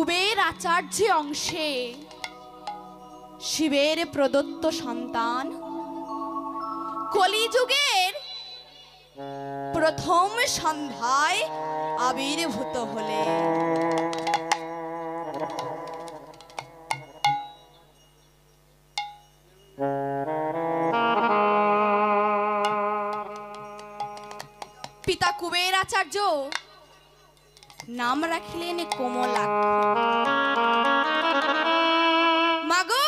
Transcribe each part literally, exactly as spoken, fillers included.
কুবের আচার্য অংশে শিবের প্রদত্ত সন্তান কলিযুগের প্রথম সন্ধ্যায় আবির্ভূত হলেন। পিতা কুবের আচার্য নাম রাখিলেন কমলাক্ষ। মাগো,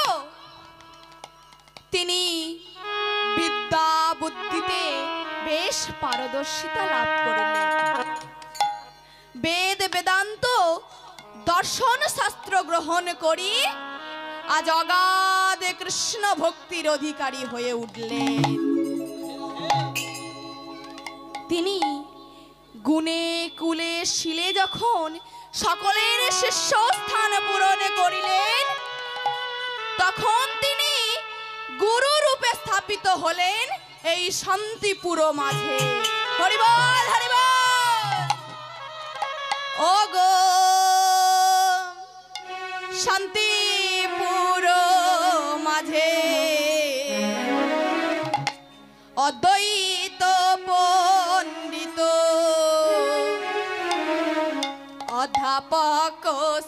তিনি বিদ্যা বুদ্ধিতে বেশ পারদর্শিতা লাভ করিলেন। বেদ বেদান্ত দর্শন শাস্ত্র গ্রহণ করি আজ অগাধ কৃষ্ণ ভক্তির অধিকারী হয়ে উঠলেন। তিনি গুণে কুলে শিলে যখন সকলের শীর্ষস্থান পূরণ করিলেন, তখন তিনি গুরু রূপে স্থাপিত হলেন এই শান্তিপুর মাঝে। হরিবল হরিবল। ও গো শান্তিপুর মাঝে অদ্বৈত পণ্ডিত অধ্যাপক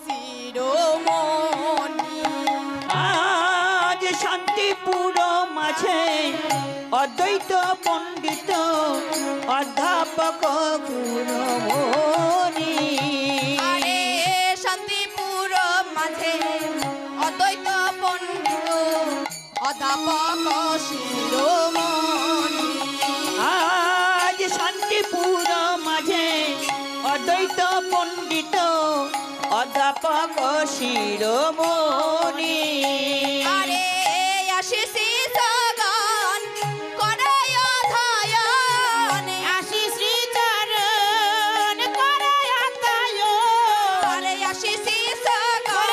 শিরোমণি। আজ শান্তিপুর মাঝে অদ্বৈত পণ্ডিত অধ্যাপক শিরোমণি। আরে শান্তিপুর মাঝে অদ্বৈত পণ্ডিত অধ্যাপক শিরোমণি। আজ শান্তিপুর মাঝে অদ্বৈত পণ্ডিত অধ্যাপক শিরোমণি। আরে আশিসি সগান করায় ধায়ন, আশিসি চরণ করায় ধায়ন। আরে আশিসি সগান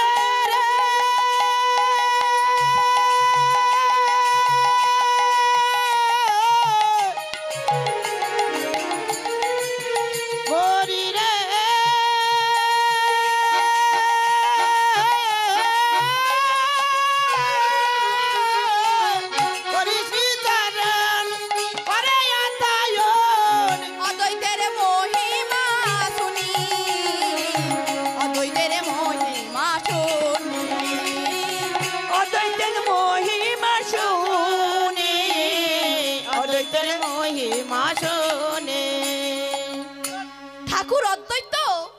অদ্বৈতের মহিমা শুনি, অদ্বৈতের মহিমা শুনি, অদ্বৈতের মহিমা শুনে, অদ্বৈতের মহিমা শুনে। ঠাকুর অদ্বৈত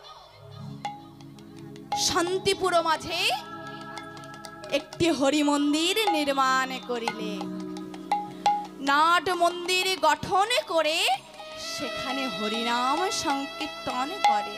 শান্তিপুর মাঝে একটি হরি মন্দির নির্মাণ করিলেন। নাট মন্দির গঠন করে সেখানে হরিনাম সংকীর্তন করে।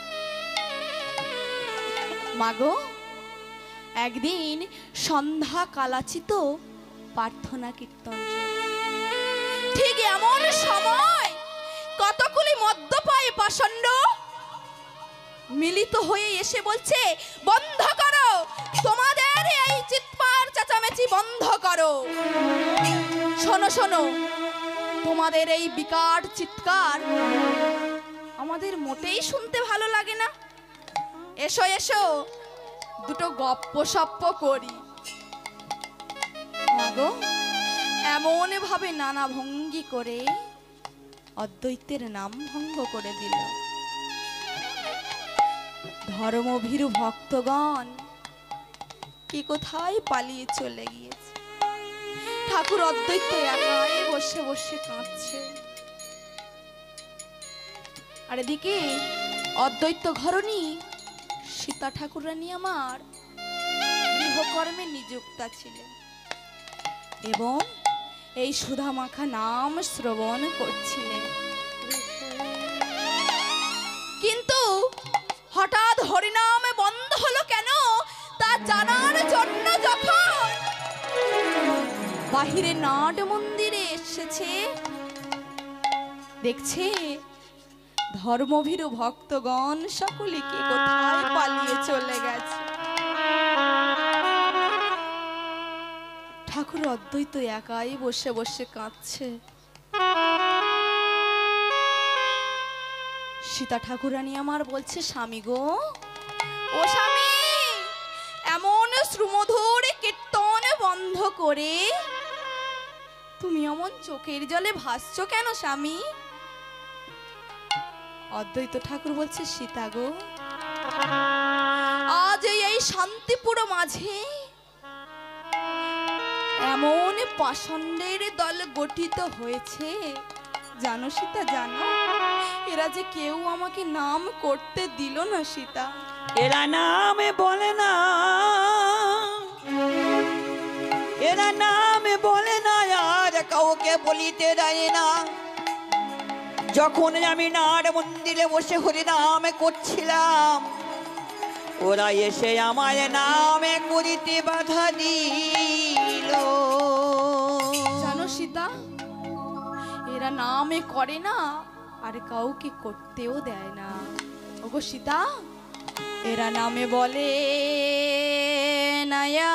মাগো, একদিন সন্ধ্যা কালাচিত প্রার্থনা কীর্তন চলে। ঠিক এমন সময় কতগুলি মদ্যপায়ী পাষণ্ড মিলিত হয়ে এসে বলছে, বন্ধ করো তোমাদের এই চিৎকার চেঁচামেচি, বন্ধ করো। শোনো শোনো, তোমাদের এই বিকট চিৎকার আমাদের মোটেই শুনতে ভালো লাগে না। এসো এসো দুটো গপ্প সপ্প করি। মাগো, এমন ভাবে নানা ভঙ্গি করে অদ্বৈতের নাম ভঙ্গ করে দিল। ধর্মভীরু ভক্তগণ কি কোথায় পালিয়ে চলে গিয়েছে। ঠাকুর অদ্বৈত একাই বসে বসে কাঁদছে। আর এদিকে অদ্বৈত ঘরণী সীতা ঠাকুরানী আমার গৃহকর্মে নিযুক্তা ছিলেন এবং এই সুধা মাখা নাম শ্রবণ করছিলেন। কিন্তু হঠাৎ হরিনাম বন্ধ হলো কেন তা জানার জন্য যখন বাহিরে নাট মন্দিরে এসেছে, দেখছে ধর্মভীরু ভক্তগণ সকলে কে কোথায় পালিয়ে চলে গেছে। ঠাকুর অদ্বৈত একাই বসে বসে কাঁদছে। সীতা ঠাকুরানী আমার বলছে, স্বামী গো, ও ও স্বামী, এমন শ্রুমধুর কীর্তন বন্ধ করে তুমি এমন চোখের জলে ভাসছো কেন স্বামী? অদ্বৈত ঠাকুর বলছে, সীতা গো, আজ এই শান্তিপুর মাঝে এমন পাষণ্ডের দল গঠিত হয়েছে, জানো সীতা, জানো, এরা যে কেউ আমাকে নাম করতে দিল না সীতা। এরা নামে বলে না, এরা নামে বলে না, আর কাউকে বলিতে দেয় না। যখন আমি নাট মন্দিরে বসে হরি নাম করছিলাম, ওরা এসে আমার নামে করিতে বাধা দিল। জানো সীতা, এরা নামে করে না আর কাউকে করতেও দেয় না। ওগো সীতা, এরা নামে বলে নায়া,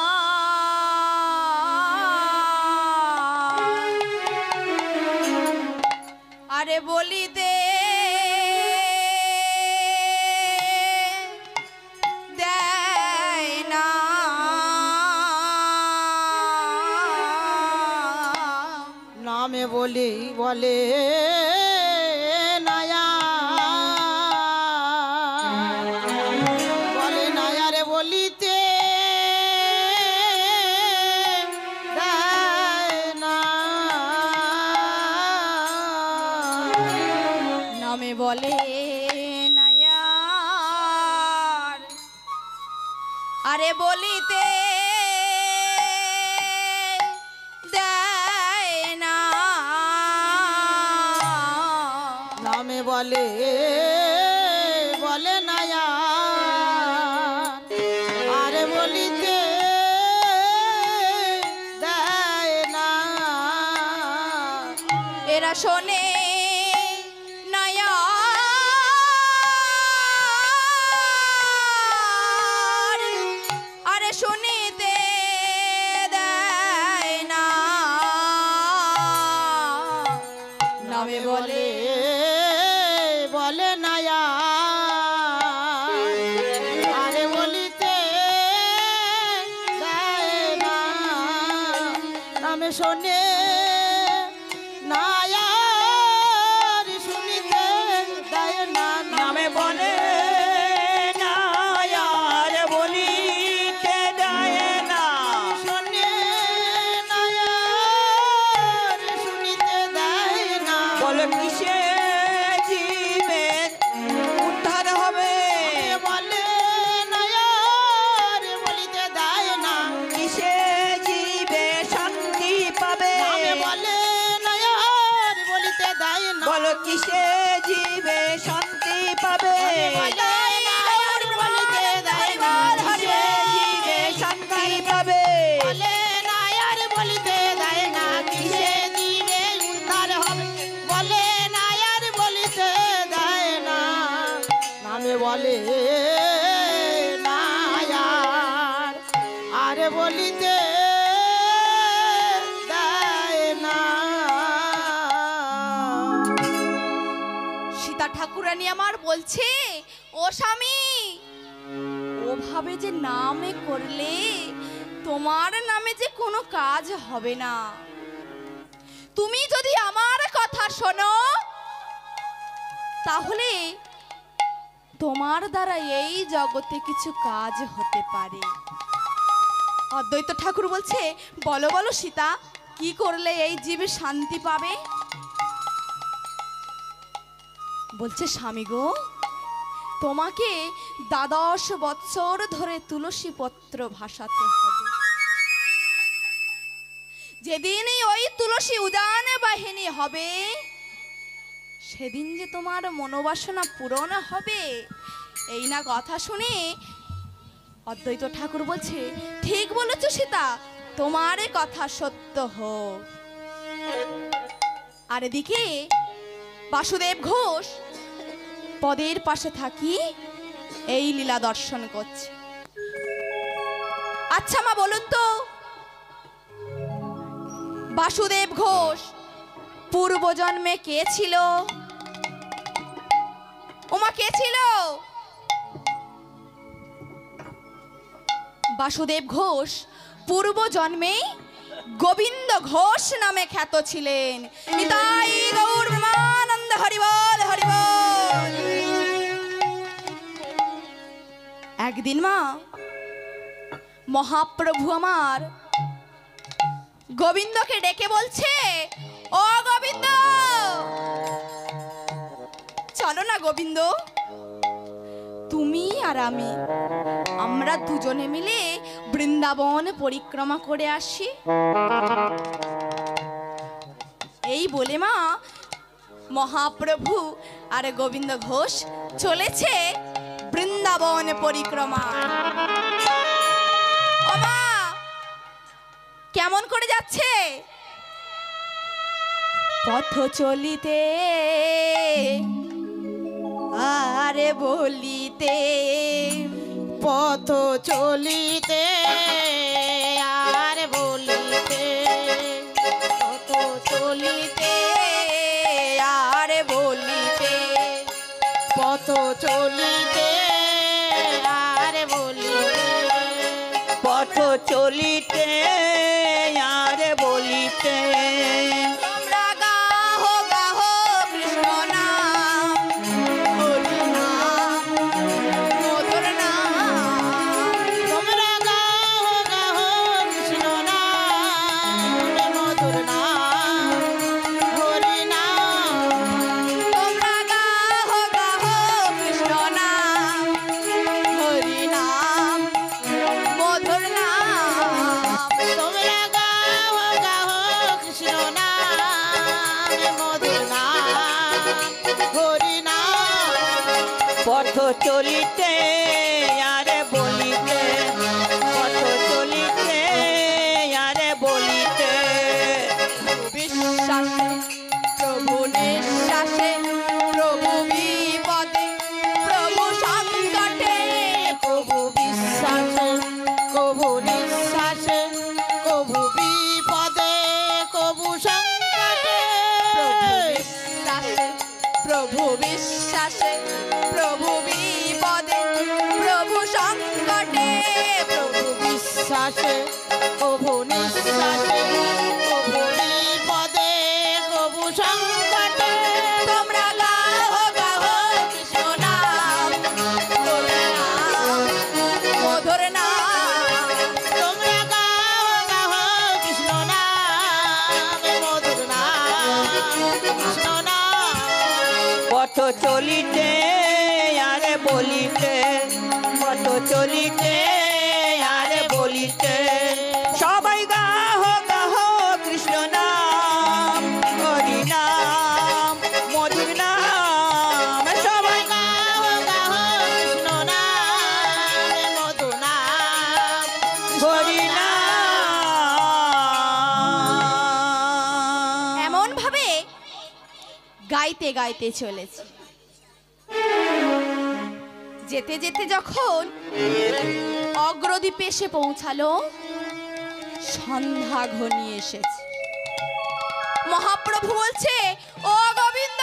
আরে বলি দে দেয় না। নামে বলি বলে নায়া, বলে নায়া রে বলিতে দেয় না। নামে বলে নায়ার, আরে বলিতে দেয় না। নামে বলে বলে নায়া, আরে বলিতে দেয় না। এরা শোনে নায়া, আরে শুনিতে দেয় না। নামে বলে বলে নায়া, আরে বলিতে দেয় না। নামে শোনে নায়া, শুনিতে দেয় না। নামে বলে নায়া, আরে বলিতে দেয় না। শোনে নায়া, শুনিতে দেয় না। বলো কিসে জীবের উদ্ধার হবে? বলে নায়া, রে বলিতে দেয় না। কিসে জীবে শান্তি পাবে? বলে নায়া, রে বলিতে দেয় না। বলো কিসে জীবে শান্তি পাবে? বলে নায়া, রে বলিতে দেয় না। কিসে জীবে শান্তি পাবে? বলে নায়া, রে বলিতে দেয় না। কিসে জীবে উদ্ধার হবে? বলে নায়া, রে বলিতে দেয় না। নামে বলে নায়ার, আরে বলিতে দেয় না। সীতা ঠাকুরানী আমার বলছে, ও স্বামী, ওভাবে যে নামে করলে তোমার নামে যে কোনো কাজ হবে না। তুমি যদি আমার কথা শোনো, তাহলে তোমার দ্বারা এই জগতে কিছু কাজ হতে পারে। অদ্বৈত ঠাকুর বলছে, বলো বলো সীতা, কি করলে এই জীবে শান্তি পাবে? বলছে, স্বামী গো, তোমাকে দ্বাদশ বৎসর ধরে তুলসী পত্র ভাসাতে হবে। যেদিনই ওই তুলসী উদান বাহিনী হবে, সেদিন যে তোমার মনোবাসনা পূরণ হবে। এই না কথা শুনে অদ্বৈত ঠাকুর বলছে, ঠিক বলেছ সীতা, তোমার কথা সত্য হোক। আর এদিকে বাসুদেব ঘোষ পদের পাশে থাকি এই লীলা দর্শন করছে। আচ্ছা মা, বলুন তো, বাসুদেব ঘোষ পূর্বজন্মে কে ছিল? ওমা, কে ছিল? বাসুদেব ঘোষ পূর্ব জন্মেই গোবিন্দ ঘোষ নামে খ্যাত ছিলেন। নিতাই গৌর ব্রহ্মানন্দ হরি বল হরি বল। একদিন মা মহাপ্রভু আমার গোবিন্দকে ডেকে বলছে, ও গোবিন্দ চলো না গোবিন্দ, তুমি আর আমি আমরা দুজনে মিলে বৃন্দাবন পরিক্রমা করে আসি। এই বলে মা মহাপ্রভু আর গোবিন্দ ঘোষ চলেছে বৃন্দাবন পরিক্রমা। ও মা কেমন করে যাচ্ছে? পথ চলিতে আরে বলিতে, পথ চলিতে আর বলিতে, পথ চলিতে আর বলিতে, পথ চলিতে আর বলিতে, পথ চলিতে আর বলিতে, তোমরা গাহো গাহো কৃষ্ণ নাম, হরি নাম, মধুর নাম। তোমরা গাও গাও কৃষ্ণ নাম, মধুর নাম, হরি নাম। তোমরা গাহো গাহো কৃষ্ণ নাম, হরি নাম, মধুর নাম। তোমরা গাও গাও কৃষ্ণ নাম, মধুর নাম, হরি নাম। পথ চলিতে আর বলিতে, পথ চলিতে আর বলিতে, বিশ্বাসে প্রভু নিঃশ্বাসে, প্রভু বিপদে, প্রভু সংকটে, প্রভু বিশ্বাসে, প্রভু নিঃশ্বাসে, প্রভু বিপদে, প্রভু সংকটে, প্রভু বিশ্বাসে, প্রভু বিপদে, প্রভু সংকটে, প্রভু বিশ্বাসে, প্রভু নিঃশ্বাসে, প্রভু বিপদে, প্রভু সংকটে। তোমরা গাও গাও কৃষ্ণ নাম, হরি নাম, মধুর নাম। তোমরা গাও গাও কৃষ্ণ নাম, মধুর নাম, কৃষ্ণ নাম। পথ চলিতে আর বলিতে, পথ চলিতে আর বলিতে, সবাই গাহ গাহ কৃষ্ণ নাম, হরি নাম, মধুর নাম, সবাই গাও গাও কৃষ্ণ নাম, মধুর নাম, হরি নাম। এমন ভাবে গাইতে গাইতে চলেছে। যেতে যেতে যখন অগ্রদ্বীপে এসে পৌঁছালো, সন্ধ্যা ঘনিয়ে এসেছে। মহাপ্রভু বলছে, ও গোবিন্দ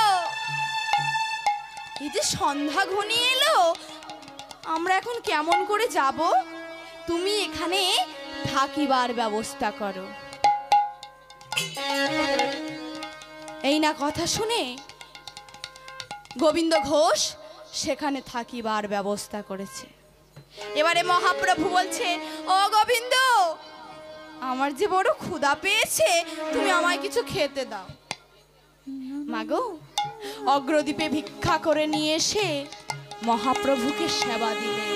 এই যে সন্ধ্যা ঘনিয়ে এলো, আমরা এখন কেমন করে যাব? তুমি এখানে থাকিবার ব্যবস্থা করো। এই না কথা শুনে গোবিন্দ ঘোষ সেখানে থাকিবার ব্যবস্থা করেছে। এবারে মহাপ্রভু বলছে, ও গোবিন্দ আমার যে বড় ক্ষুধা পেয়েছে, তুমি আমায় কিছু খেতে দাও। মাগো অগ্রদ্বীপে ভিক্ষা করে নিয়ে এসে মহাপ্রভুকে সেবা দিলেন।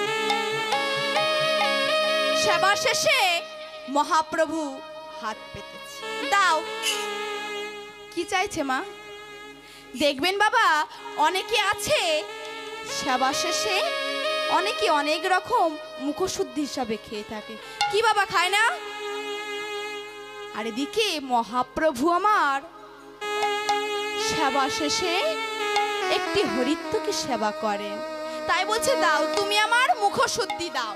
সেবা শেষে মহাপ্রভু হাত পেতেছে, দাও। কি চাইছে মা? দেখবেন বাবা, অনেকে আছে সেবা শেষে অনেকে অনেক রকম মুখশুদ্ধি হিসাবে খেয়ে থাকে। কি বাবা খায় না? আর এদিকে মহাপ্রভু আমার সেবা শেষে একটি হরিত্বকে সেবা করেন, তাই বলছে দাও, তুমি আমার মুখশুদ্ধি দাও।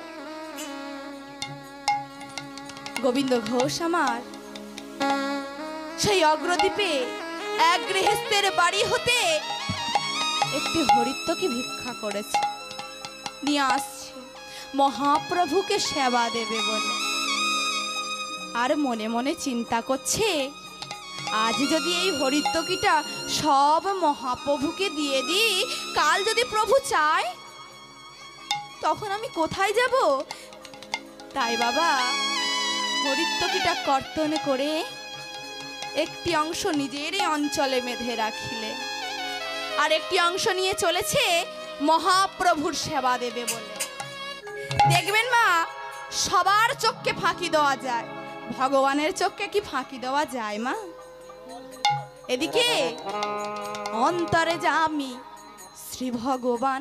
গোবিন্দ ঘোষ আমার সেই অগ্রদ্বীপে এক গৃহস্থের বাড়ি হতে একটি হরিত্বকে ভিক্ষা করেছে, নিয়ে আসছে। মহাপ্রভুকে সেবা দেবে বলে। আর মনে মনে চিন্তা করছে, আজ যদি এই হরিত্তকিটা সব মহাপ্রভুকে দিয়ে দিই, কাল যদি প্রভু চায় তখন আমি কোথায় যাব? তাই বাবা হরিত্তকিটা কর্তন করে একটি অংশ নিজের অঞ্চলে বেঁধে রাখিলে, আর একটি অংশ নিয়ে চলেছে মহাপ্রভুর সেবা দেবে বলে। দেখবেন মা, সবার চোখকে ফাঁকি দেওয়া যায়, ভগবানের চোখকে কি ফাঁকি দেওয়া যায় মা? এদিকে অন্তরে যামি শ্রী ভগবান,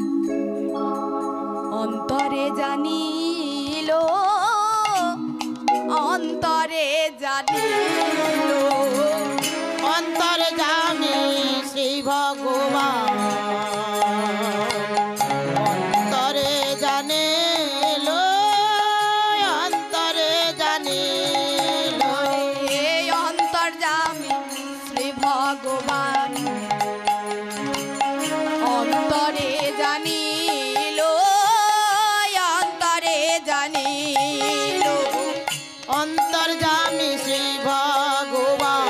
অন্তরে জানিল, অন্তরে জানিল, অন্তরে জামি শ্রী ভগবান, অন্তরে জানিল, অন্তরে জানিল, এই অন্তর জামি শ্রী ভগবান, অন্তরে জানিল, অন্তরে জানিল, অন্তর জামি শ্রী ভগবান,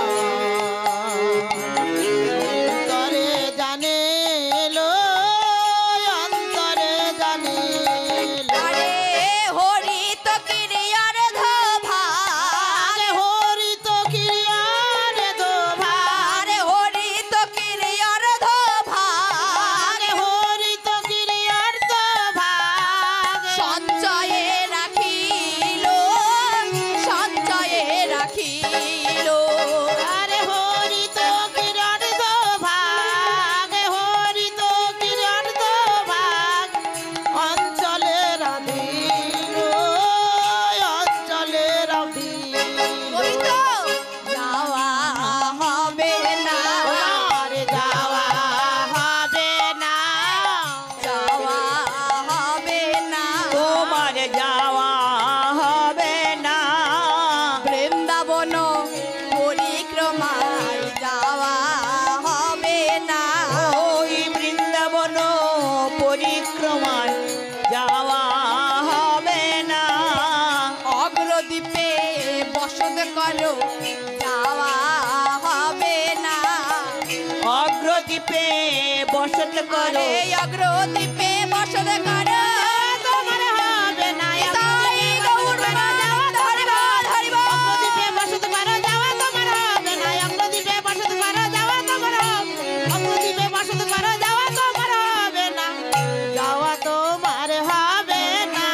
অন্তরে জানিল, অন্তরে জানিল, আরে হরি তো কিরিয়ার ধোভাগ, হরি তো কিরিয়ার দোভাগ, আরে হরি তো কিরিয়ার ধোভাগ, হরি তো কিরিয়ার দোভাগ, সঞ্চয়ে রাখিল, সঞ্চয়ে রাখিল, আরে হরি তো কিরিয়ার দোভাগ, হরি তো কিরিয়ার দোভাগ, অঞ্চলে রাধিল, অঞ্চলে রাধিল, ওই তো যাওয়া হবে না, আরে যাওয়া হবে না, যাওয়া হবে না, তোমার যাওয়া হবে না, বৃন্দাবন পরিক্রমায় যাওয়া হবে না, ওই বৃন্দাবন পরিক্রমায় যাওয়া হবে না, অগ্রদ্বীপে বসত করো যাওয়া হবে না, অগ্রদ্বীপে বসত করো, আরে অগ্রদ্বীপে বসত করো তোমার হবে না, তাই গৌর ধরিব ধরিব, অগ্রদ্বীপে বসত করো যাওয়া তোমার হবে না, অগ্রদ্বীপে বসত করো যাওয়া তোমার হবে, অগ্রদ্বীপে বসত করো যাওয়া তোমার হবে না, যাওয়া তোমার হবে না।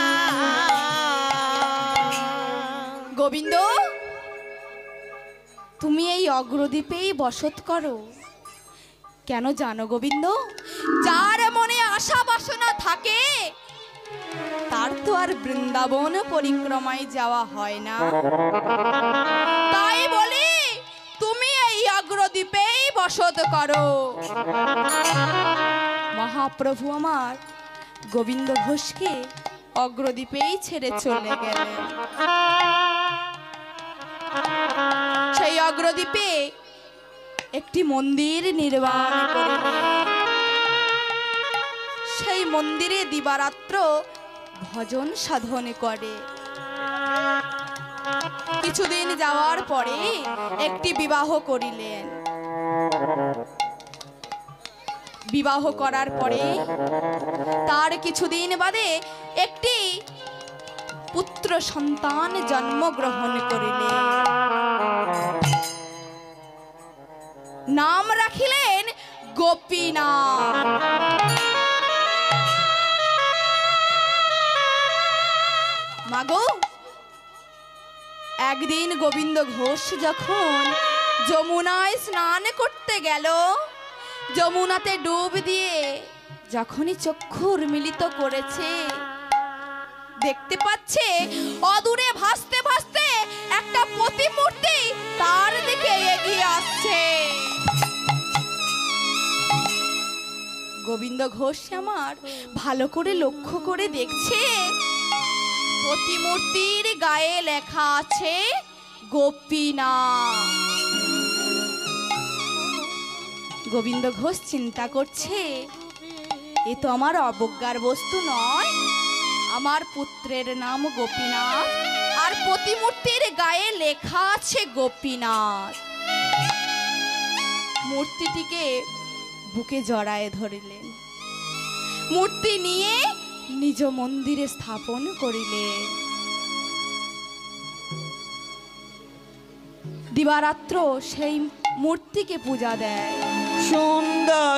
গোবিন্দ তুমি এই অগ্রদ্বীপেই বসত করো। কেন জানো গোবিন্দ, যার মনে আশা বাসনা থাকে তার তো আর বৃন্দাবন পরিক্রমায় যাওয়া হয় না। তাই বলি তুমি এই অগ্রদ্বীপেই বসত করো। মহাপ্রভু আমার গোবিন্দ ঘোষকে অগ্রদ্বীপেই ছেড়ে চলে গেলেন। সেই অগ্রদ্বীপে একটি মন্দির নির্মাণ করিলেন। সেই মন্দিরে দিবারাত্র ভজন সাধন করে। কিছুদিন যাওয়ার পরে একটি বিবাহ করিলেন। বিবাহ করার পরে তার কিছুদিন বাদে একটি পুত্র সন্তান জন্মগ্রহণ করিলেন। নাম রাখিলেন গোপীনাথ। মাগো, একদিন গোবিন্দ ঘোষ যখন যমুনায় স্নান করতে গেল, যমুনাতে ডুব দিয়ে যখনই চক্ষু মিলিত করেছে, দেখতে পাচ্ছে অদূরে ভাসতে ভাসতে একটা প্রতিমূর্তি তার দিকে এগিয়ে আসছে। গোবিন্দ ঘোষ আমার ভালো করে লক্ষ্য করে দেখছে, প্রতিমূর্তির গায়ে লেখা আছে গোপীনাথ। গোবিন্দ ঘোষ চিন্তা করছে, এ তো আমার অবজ্ঞার বস্তু নয়, আমার পুত্রের নাম গোপীনাথ, আর প্রতিমূর্তির গায়ে লেখা আছে গোপীনাথ। মূর্তিটিকে বুকে জড়ায়ে ধরিলেন, মূর্তি নিয়ে নিজ মন্দিরে স্থাপন করিলেন। দিবারাত্র সেই মূর্তিকে পূজা দেয়। সুন্দর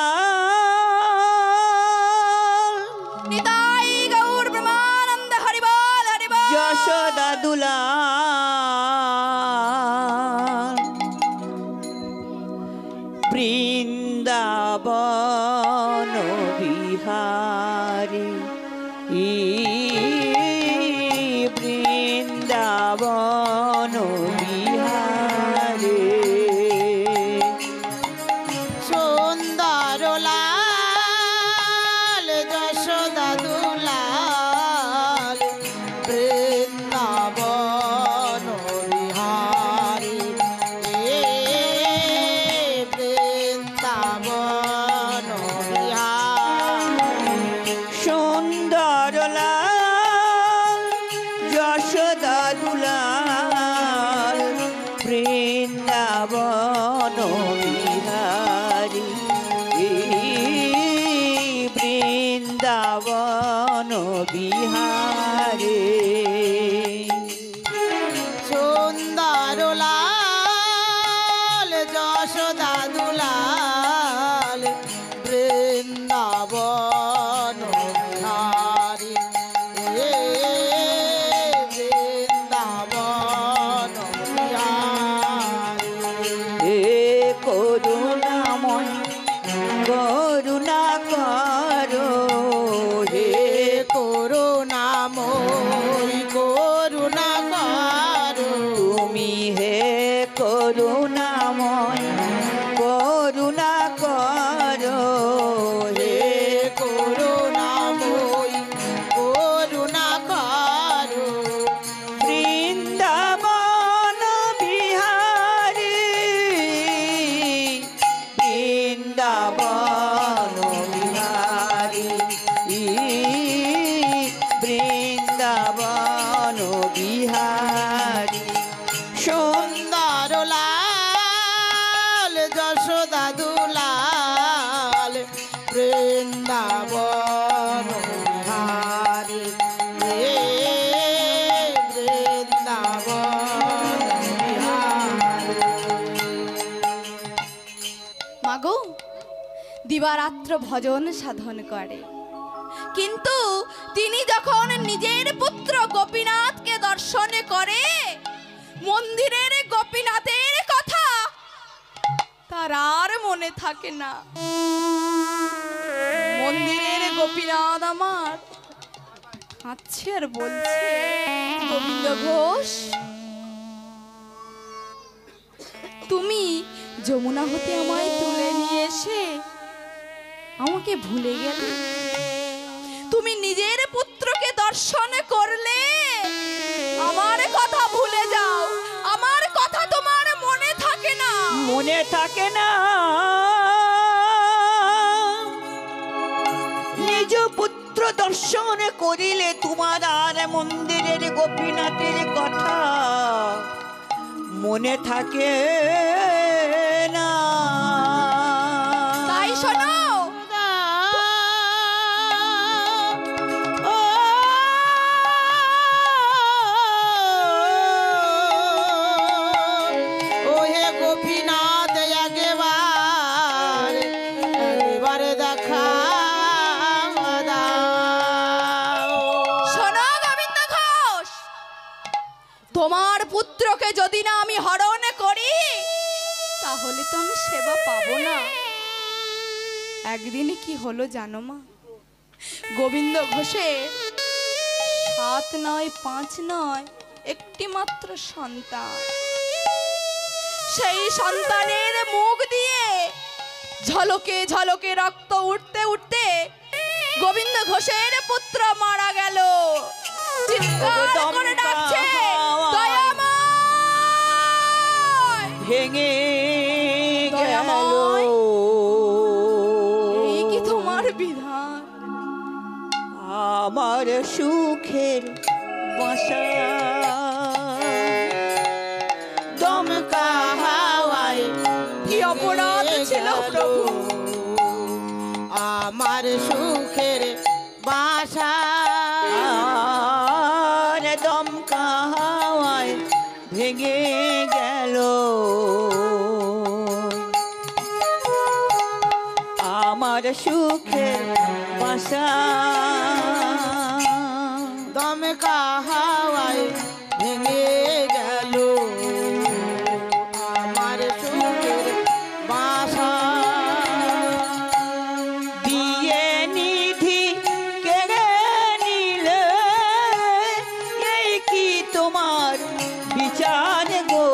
নিতাই গৌর ব্রহ্মানন্দ হরি বল হরি বল। যশোদা দুলা বৃন্দাবন বিহারী বৃন্দাবন বিহারী সুন্দর লাল যশোদা দুলাল বৃন্দাবন বিহারী বৃন্দাবন বিহারী সুন্দর লাল যশোদা দুলাল বৃন্দাবন বিহারী বৃন্দাবন বিহারী সুন্দর লাল যশোদা দুলাল বৃন্দাবন বিহারী বৃন্দাবন বিহারী হে করুণাময় করুণা করো হে করুণাময় করুণা করো তুমি হে করুণাময় করুণা করো হে করুণাময় করুণা করো বৃন্দাবন বিহারী বৃন্দাবন বিহারী বৃন্দাবন বিহারী সুন্দর লাল যশোদা দুলাল বৃন্দাবন বিহারী বৃন্দাবন বিহারী মাগো, দিবারাত্র ভজন সাধন করে, কিন্তু তিনি যখন নিজের পুত্র গোপীনাথকে দর্শন করে, মন্দিরের গোপীনাথের কথা তার আর মনে থাকে না। মন্দিরের গোপীনাথ আমার কাঁদছে আর বলছে, গোবিন্দ ঘোষ, তুমি যমুনা হতে আমায় তুলে নিয়ে এসে আমাকে ভুলে গেলে। তুমি নিজের পুত্রকে দর্শন করলে, আমার কথা ভুলে যাও, আমার কথা তোমার মনে থাকে না। মনে থাকে না নিজ পুত্র দর্শন করিলে তোমার আর মন্দিরের গোপীনাথের কথা মনে থাকে না। তাই শোনো, ও হে গোপীনাথ একবার একবার দেখা দাও। শোনো গোবিন্দ ঘোষ, তোমার পুত্রকে যদি না আমি হরণ করি, তাহলে তো আমি সেবা পাবো না। একদিনে কি হলো জানো মা? গোবিন্দ ঘোষের সাত নয় পাঁচ নয় একটি মাত্র সন্তান। সেই সন্তানের মুখ দিয়ে ঝলকে ঝলকে রক্ত উঠতে উঠতে গোবিন্দ ঘোষের পুত্র মারা গেল। চিৎকার করে ডাকছে, দয়াময়! ভেঙে গেল দয়াময়! এই কি তোমার বিধান? আমার সুখের বাসা দমকা হাওয়ায় কি অপরাধ ছিল প্রভু? আমার সুখের বাসা আর দমকা হাওয়ায় ভেঙে গেল আমার সুখের বাসা দমকা হাওয়ায় ভেঙে গেল আমার সুখের বাসা দিয়ে নিধি কেড়ে নিলে এই কি তোমার বিচার গো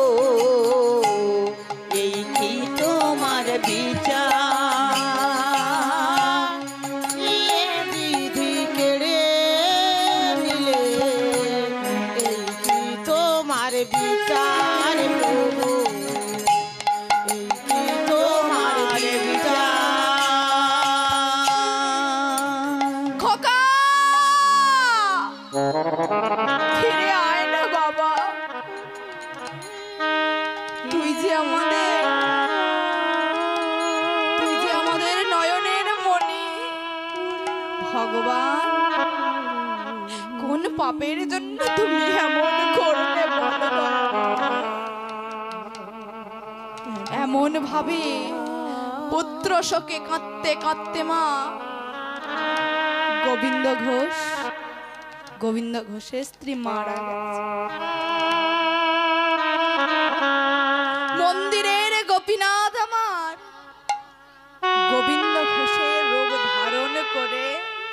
এই কি তোমার বিচার বিধি কেড়ে নিলে এই কি তোমার বিচার প্রভু এই কি তোমার বিচার খোকা, ফিরে আয় না বাবা। তুই যে আমাদের তুই যে আমাদের নয়নের মণি। ভগবান, কোন পাপের জন্য তুমি এমন করলে বলো তো? এমন ভাবে পুত্র শোকে কাঁদতে কাঁদতে মা গোবিন্দ ঘোষ গোবিন্দ ঘোষের স্ত্রী মারা গেছে। মন্দিরের গোপীনাথ আমার গোবিন্দ ঘোষের রোগ ধারণ করে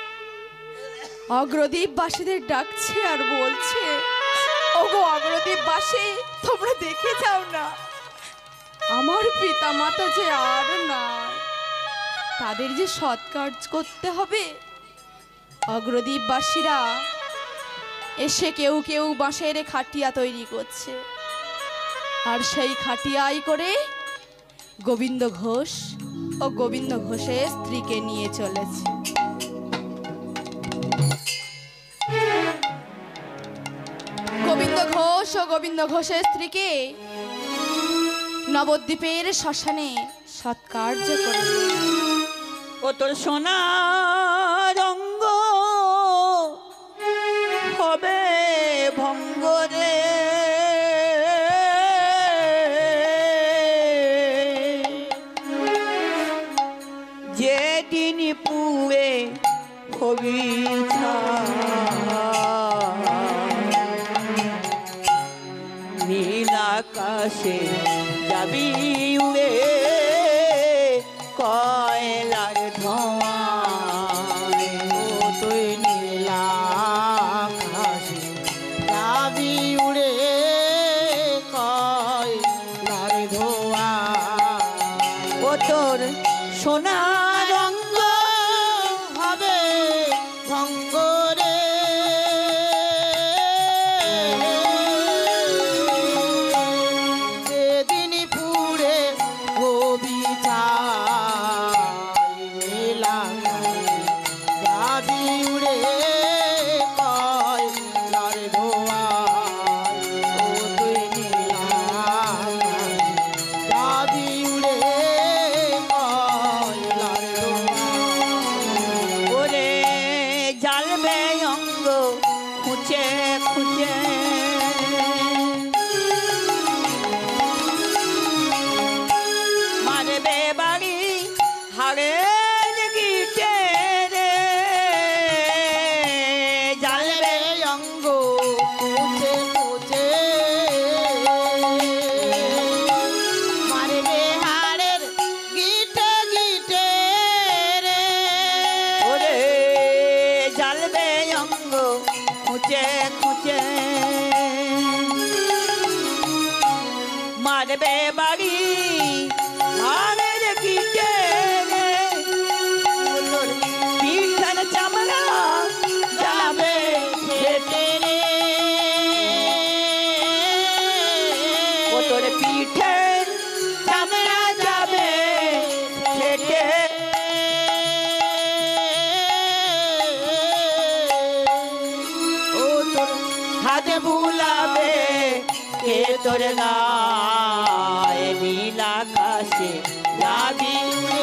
অগ্রদীপ বাসীদের ডাকছে আর বলছে, ওগো অগ্রদীপ বাসী, তোমরা দেখে যাও না, আমার পিতা মাতা যে আর নাই, তাদের যে সৎকার্য করতে হবে। অগ্রদীপ বাসীরা এসে কেউ কেউ বাঁশের খাটিয়া তৈরি করছে, আর সেই খাটিয়াই করে গোবিন্দ ঘোষ ও গোবিন্দ ঘোষের স্ত্রীকে নিয়ে চলেছে। গোবিন্দ ঘোষ ও গোবিন্দ ঘোষের স্ত্রীকে নবদ্বীপের শ্মশানে সৎকার্য করে। ও তোর সোনা রঙ্গ হবে ভঙ্গ রে যেদিন পুড়ে হবি নীল আকাশে যাবি উড়ে কয়লার ধোঁয়ায় ও তুই নীলা আকাশে যাবি উড়ে কয়লার ধোঁয়া ও তোর সোনা রঙ্গ হবে ভঙ্গ রে যেদিন পুড়ে গোবি যাবি উড়ে কয়লার ধোঁয়া ও তুই নীলা যাবি উড়ে কয়লার ধোঁয়া ওরে জ্বালবে অঙ্গ খুঁচে খুঁচে মারবে বাড়ি হাড়ে গিটে রে জ্বালবে অঙ্গ কুচে কুচে মারবে হাড়ের গিটে গিটে রে ওরে জ্বালবে অঙ্গ খুঁচে খুঁচে মারবে বাড়ি হাড়ের গিটে রে তোর পিঠার চামড়া যাবে ফেটে রে ও তোর পিঠের চামড়া যাবে ফেটে কে তোর গায়ে নীল আকাশে যাবি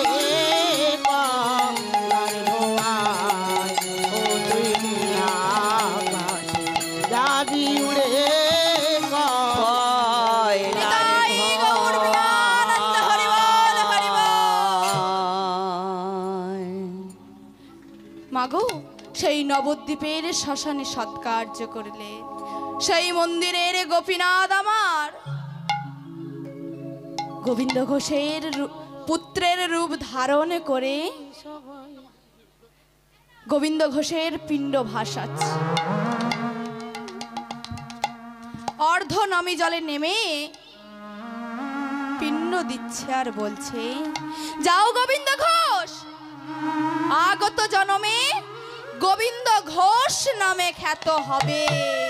গঙ্গার ধোঁয়ায় ও তুই আকাশে যাবি উড়ে কয় নিতাই গৌর প্রেমানন্দ হরি বল, হরি বল। মাগো, সেই নবদ্বীপের শ্মশানে সৎকার্য করলে, সেই মন্দিরের গোপীনাথ আমার গোবিন্দ ঘোষের রূ- পুত্রের রূপ ধারণ করে গোবিন্দ ঘোষের পিণ্ড ভাসাচ্ছে। অর্ধ নমি জলে নেমে পিণ্ড দিচ্ছে আর বলছে, যাও গোবিন্দ ঘোষ, আগত জনমে গোবিন্দ ঘোষ নামে খ্যাত হবে।